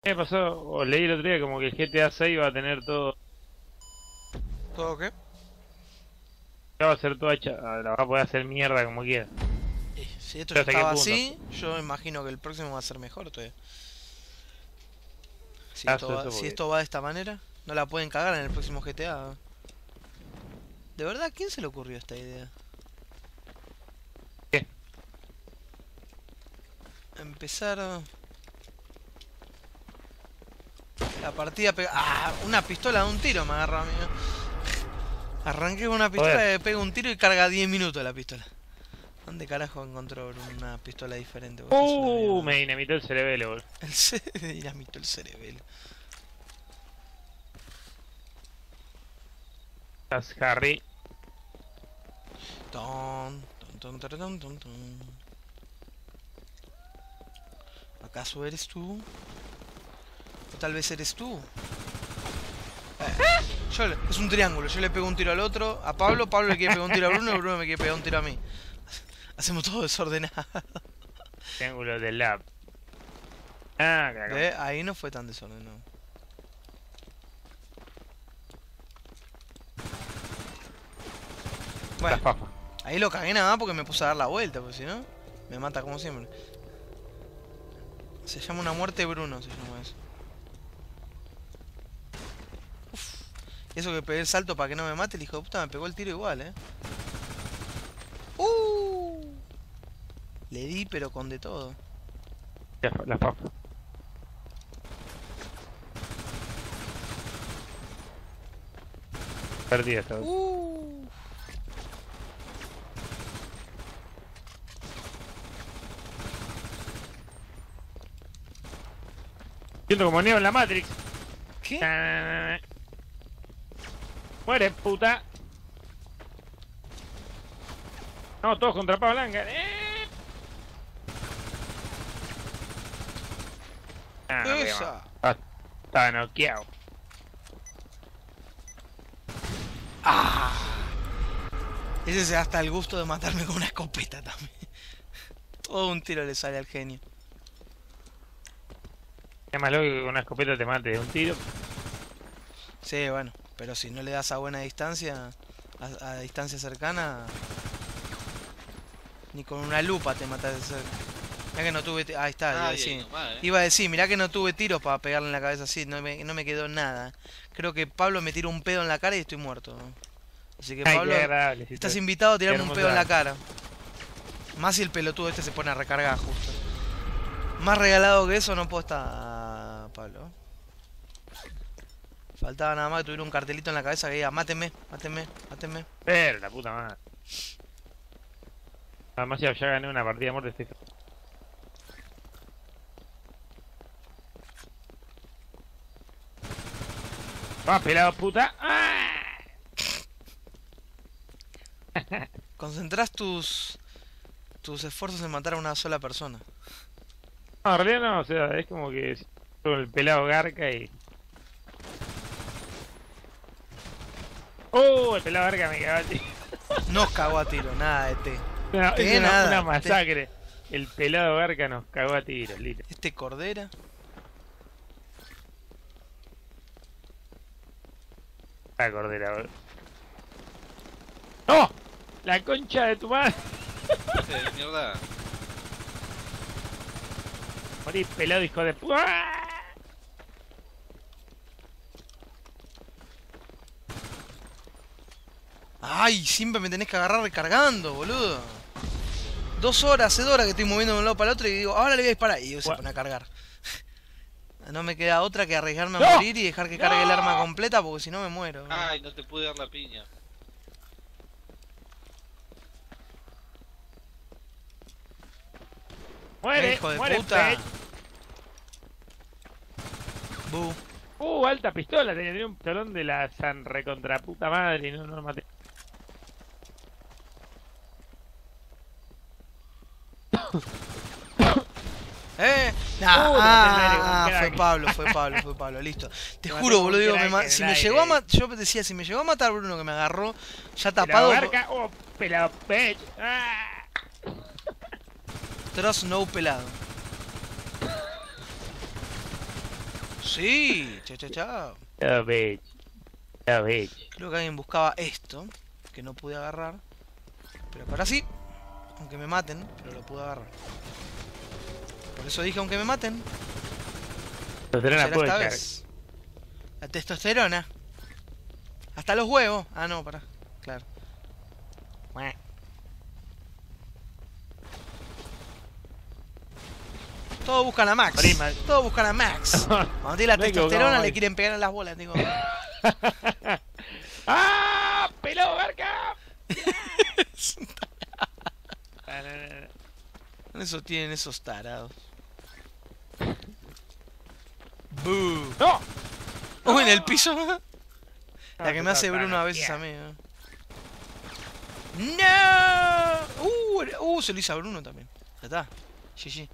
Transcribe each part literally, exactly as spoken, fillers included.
Me pasó, o leí el otro día como que el G T A seis va a tener todo, ¿Todo qué? ya va a ser todo hecha, la va a poder hacer mierda como quiera. Eh, si esto Pero ya hasta qué estaba punto. así, yo imagino que el próximo va a ser mejor todavía. Si esto Caso va, eso si porque. esto va de esta manera, no la pueden cagar en el próximo G T A. ¿De verdad quién se le ocurrió esta idea? ¿Qué? Empezar la partida pega... ¡Ah! Una pistola de un tiro me agarró a mí. Arranqué con una pistola Joder. que pega un tiro y carga diez minutos la pistola. ¿Dónde carajo encontró una pistola diferente? Vos sos una Uh, mierda. me dinamitó el cerebelo, boludo. El ce... dinamito el cerebelo. Estás Harry. Ton, ton, ton, ton, ton, ton, ton. ¿Acaso eres tú? ¿O tal vez eres tú? Eh, yo le- es un triángulo, yo le pego un tiro al otro, a Pablo, Pablo le quiere pegar un tiro a Bruno, Bruno me quiere pegar un tiro a mí. Hacemos todo desordenado. Triángulo del lab. Ah, cagón. ¿Ve? Ahí no fue tan desordenado. La Bueno, fafa. ahí lo cagué nada más porque me puse a dar la vuelta, porque si no, me mata como siempre. Se llama una muerte Bruno, se llama eso. Uf. Y eso que pegué el salto para que no me mate, el hijo de puta me pegó el tiro igual, eh. Uh. Le di pero con de todo. La, fa- la fafa. Perdida esta vez. Uh. Siento como Neo en la Matrix. ¿Qué? Ah, muere, puta. No, todos contra pava blanca. Eh. Ah, no pegué más. Esa. Ah, estaba noqueado. Ah. Ese se da hasta el gusto de matarme con una escopeta también. Todo un tiro le sale al genio. Es más lógico que con una escopeta te mate de un tiro. Sí, bueno, pero si no le das a buena distancia, a, a distancia cercana, ni con una lupa te matas de cerca. Mirá que no tuve... ti- Ahí está, iba a Ay, ahí decir. nomás, eh. Iba a decir, mirá que no tuve tiros para pegarle en la cabeza así, no me, no me quedó nada. Creo que Pablo me tiró un pedo en la cara y estoy muerto. Así que Ay, Pablo, qué agradable. si estás te- invitado a qué tirarme un pedo en hermosa. la cara. Más si el pelotudo este se pone a recargar justo. Más regalado que eso no puedo estar, Pablo. Faltaba nada más que tuviera un cartelito en la cabeza que diga, máteme, máteme, máteme. Pero la puta madre. Además ya, ya gané una partida de muerte. Estoy... Vamos, pelado puta. ¡Ah! Concentrás tus tus esfuerzos en matar a una sola persona. No, en realidad no, o sea, es como que con el pelado garca y... ¡Oh! El pelado garca me cagó a ti. Nos cagó a tiro, nada de té. No, Té es una, nada, una té. masacre. El pelado garca nos cagó a tiros, literal. Este cordera. La cordera, boludo. ¡No! La concha de tu madre. Este de mierda. Morí pelado, hijo de puta. Ay, siempre me tenés que agarrar recargando, boludo. Dos horas, hace dos horas que estoy moviendo de un lado para el otro y digo, ahora le voy a disparar. Y se Gua- pone a cargar. No me queda otra que arriesgarme a ¡No! morir y dejar que cargue el arma completa porque si no me muero. boludo. Ay, no te pude dar la piña. Muere, Hijo de muere, puta. pech. Bu. Uh, alta pistola, tenía, tenía un pistolón de la san recontra puta madre y no, no lo maté. ¿Eh? Nah, Uh, te maté en el aire con ah, un fue crack. Pablo, fue Pablo, fue Pablo, listo. Te Te maté juro, con un boludo, digo, me crack ma- en si el me aire. llegó a matar, yo decía, si me llegó a matar Bruno que me agarró ya Pelado tapado, garca, oh, pelado pech. Ah. Trust no pelado. sí. Chao, chao, chao. Chao, bitch. Chao, bitch. Creo que alguien buscaba esto, que no pude agarrar. Pero ahora sí. Aunque me maten, pero lo pude agarrar. Por eso dije aunque me maten. Testosterona será puede esta echar. vez. La testosterona. Hasta los huevos. Ah, no, pará. Claro. Bueh. Todos buscan a Max. Prima. Todos buscan a Max. Cuando tiene la Me he testosterona equivocado, le Mike. quieren pegar en las bolas, digo. ¡Ah! ¡Pelado, Garca! Eso tienen esos tarados. Boo. ¡No! Oh, en el piso. La Ah, que me hace puta Bruno a madre. veces a mí. ¿eh? ¡No! Uh, era- uh, se lo hizo a Bruno también. Ya está. G G.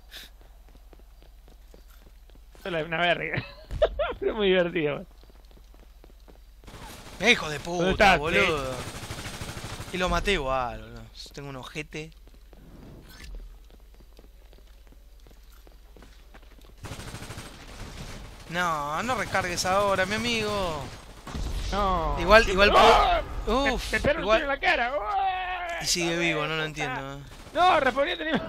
Solo es una verga. Pero muy divertido. man. Eh, hijo de puta, estás, boludo. Y lo maté igual, boludo. Tengo un ojete. No, no recargues ahora, mi amigo. No. Igual- igual ¡Oh! puedo- Uf, Te pego un igual- tiro en la cara. ¡Oh! Y sigue vivo, no lo entiendo. ¿eh? No, respondió tenía.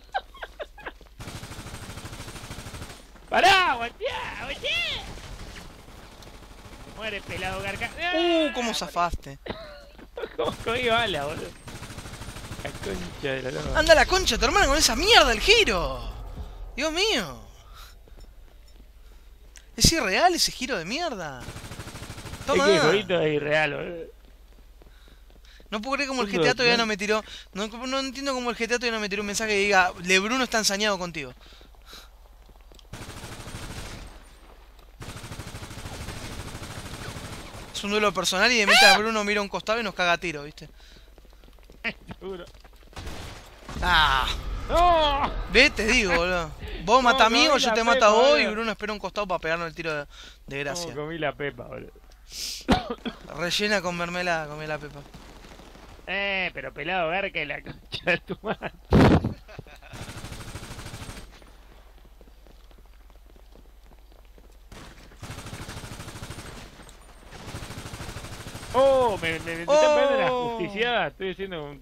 ¡Pará! ¡Guateá! ¡Guateá! Muere pelado, Garca. Uh, cómo zafaste. ¿Cómo cogí bala, boludo? La concha de la lora. Anda la concha de tu hermana con esa mierda el giro. Dios mío. Es irreal ese giro de mierda. Es Toma. que el jueguito es irreal, boludo. No puedo creer como el Boludo, G T A todavía no- no me tiró. No, no entiendo cómo el G T A todavía no me tiró un mensaje que diga LeBruno está ensañado contigo. Es un duelo personal y de mientras Bruno mira a un costado y nos caga a tiro, ¿viste? Seguro. Ah, ¡No! ve, te digo, boludo. Vos No, mata a mí comí o yo la te mato a pepa, vos y boludo. Bruno espera un costado para pegarnos el tiro de, de gracia. ¿Cómo comí la pepa, boludo? Rellena con mermelada, comí la pepa. Eh, pero pelado, Garca y la concha de tu madre. Oh, me, me, me están pegando la Oh. justiciada. Estoy haciendo un.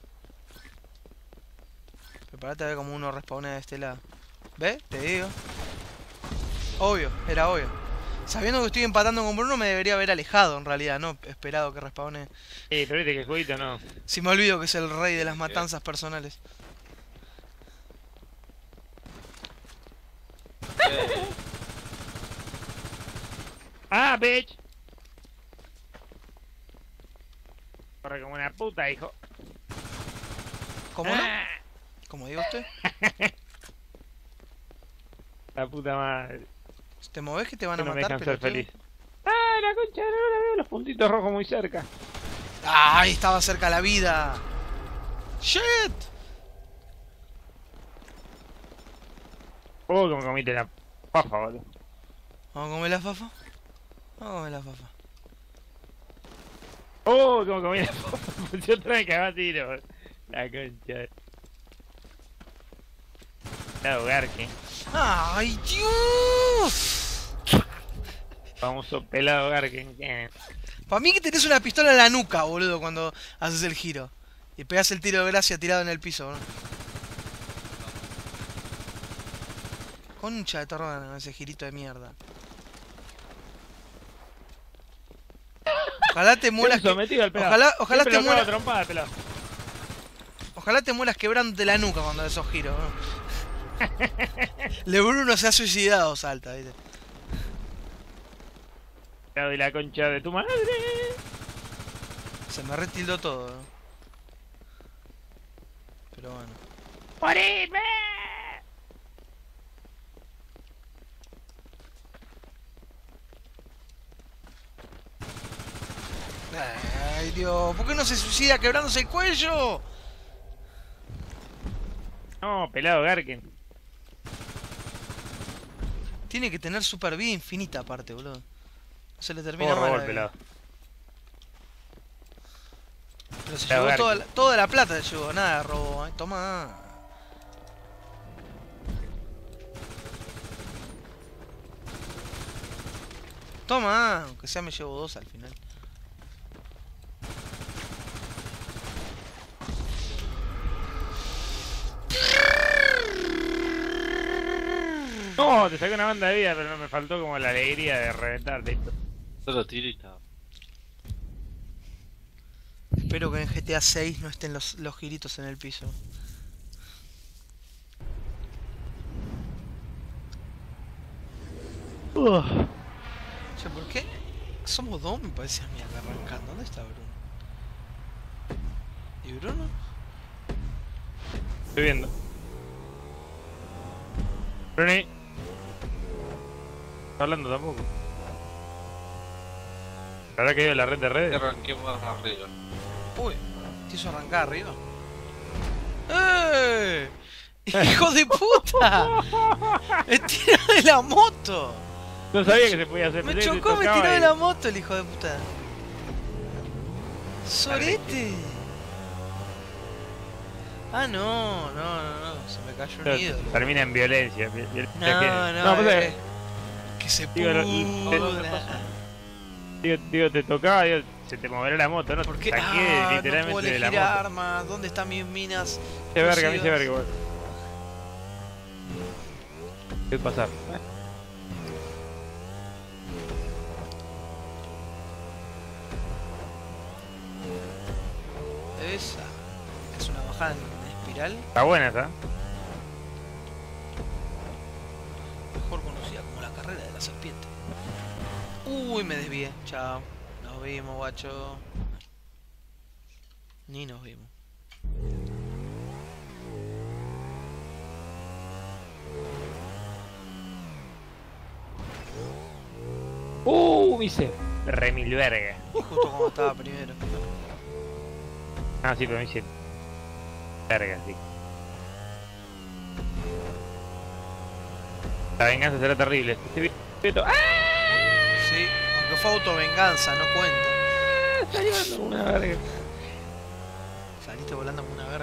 Prepárate a ver cómo uno respawnea de este lado. ¿Ves? Te digo. Obvio, era obvio. Sabiendo que estoy empatando con Bruno me debería haber alejado en realidad, no esperado que respawnee. Eh, pero viste que el jueguito no. Si me olvido que es el rey de las matanzas personales. Eh, ¡Ah, bitch! Corre como una puta, hijo. ¿Cómo no? Ah, ¿Cómo digo usted? la puta madre. Si te moves que te van Que a no me matar, dejan ser pelotudo. feliz. ¡Ah, la concha de la lora! Veo los puntitos rojos muy cerca. ¡Ah, ahí estaba cerca la vida! ¡Shit! Oh, como comiste la pafa, boludo. ¿Vamos a comer la fafa? Vamos a comer la fafa. Oh, como comí la pafa. Yo otra vez cagaba tiro, boludo. La concha de. Claro, Garque. ¡Ay, Dios! Famoso pelado Garque. Para mí que tenés una pistola en la nuca, boludo, cuando haces el giro. Y pegas el tiro de gracia tirado en el piso, boludo. Concha de torrón, ese girito de mierda. Ojalá te mueras. que- sometido al pelado. Ojalá, ojalá Siempre te lo cago a mueras. trompada, pelado. Ojalá te mueras quebrándote la nuca cuando haces esos giros, ¿no? LeBruno se ha suicidado, salta, ¿viste? Pelado de la concha de tu madre. Se me retildó todo, ¿no? Pero bueno. ¡Morirme! Ay, Dios, ¿por qué no se suicida quebrándose el cuello? No, pelado Garken. Tiene que tener super vida infinita aparte, boludo. No se le termina Oh, mal. robó la el vida. pelado. Pero se Pelado llevó toda Garque. la, toda la plata, se llevó, nada robó, ¿eh? Toma. Toma, aunque sea me llevo dos al final. No, te saqué una banda de vida, pero no me faltó como la alegría de reventarte. Solo tiro y estaba. Espero que en G T A seis no estén los, los giritos en el piso. Uf. Che, ¿por qué? Somos dos, me parece a mí acá arrancando. ¿Dónde está Bruno? ¿Y Bruno? Estoy viendo. Bruni. No hablando tampoco. ¿Habrá caído la red de Y redes? arranqué más arriba. Uy, ¿te hizo arrancar arriba? ¡Eh! ¡Hijo de puta! ¡Me tiró de la moto! No sabía que se podía hacer. Me pensé que chocó, se me tocaba tiró de y- la moto el hijo de puta. ¡Sorete! Ah, no, no, no, no. Se me cayó un ídolo. Termina en violencia. vi- violencia No, que- no, pasa eh, que- que se Digo, lo- pudra. digo, digo, te tocaba, digo, se te moverá la moto, ¿no? ¿Por Te qué? saqué Ah, no literalmente puedo de la elegir moto. armas. ¿Dónde están mis minas? Se verga, me hice cosidas? verga, igual. ¿Qué pasar? Esa. Es una bajada en espiral. Está buena esa. Mejor conocida como la carrera de la serpiente. Uy, me desvié. Chao. Nos vimos, guacho. Ni nos vimos. Uh, me hice remil verga. Y justo como estaba primero. Ah, sí, pero me hice verga, sí. La venganza será terrible. Este vi- Beto- ¡Ah! Sí, aunque fue autovenganza, no cuenta. Salió como una verga. Saliste volando como una verga.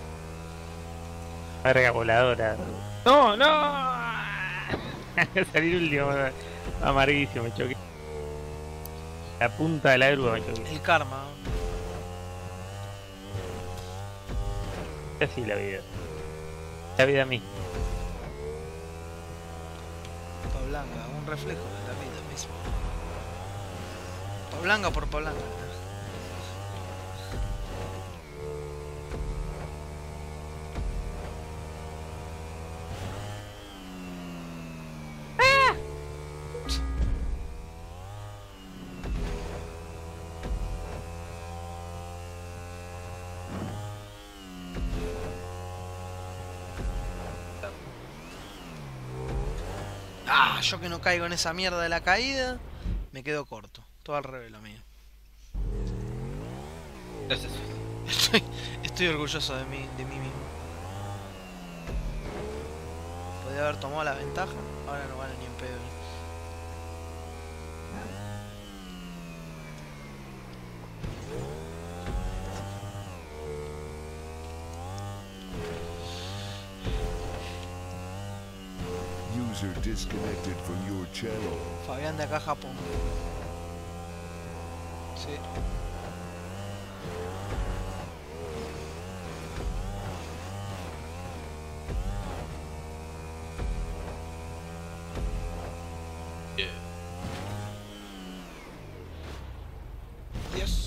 Verga voladora. No, no. Salí el último. Amarguísimo, me choqué. La punta de la grúa me choqué. El karma. Así la vida. La vida misma. Pablanga, un reflejo de la vida misma. Pablanga por Pablanga. Ah, yo que no caigo en esa mierda de la caída, me quedo corto. Todo al revés lo mío. Gracias. Estoy, estoy orgulloso de mí, de mí mismo. Podría haber tomado la ventaja, ahora no gano ni en pedo. User disconnected from your channel. Fabián de acá, Japón. Sí. Yeah. Dios.